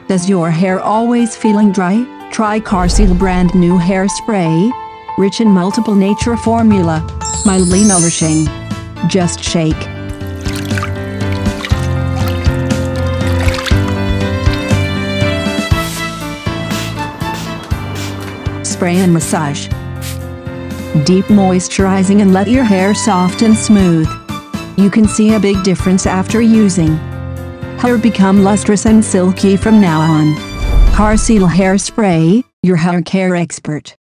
Does your hair always feeling dry? Try Karseell brand new hairspray. Rich in multiple nature formula. Mildly nourishing. Just shake. Spray and massage. Deep moisturizing and let your hair soft and smooth. You can see a big difference after using. Hair become lustrous and silky from now on. Karseell hairspray, your hair care expert.